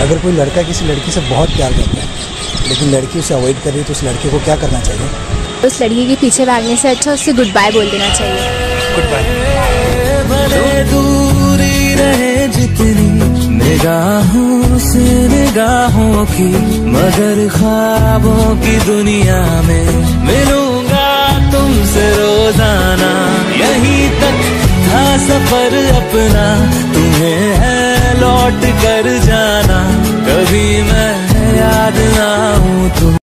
अगर कोई लड़का किसी लड़की से बहुत प्यार करता है लेकिन लड़की उसे अवॉइड कर रही है तो उस लड़के को क्या करना चाहिए? उस लड़की के पीछे भागने से अच्छा उससे गुड बाय बोल देना चाहिए। Goodbye. भले दूरी रहे जितनी निगाहों से निगाहों की, मगर ख्वाबों की दुनिया में मिलूंगा तुमसे रोजाना। यहीं तक था सफर अपना, तुम्हें है लौट कर जाना। कभी मैं याद ना आऊं तुम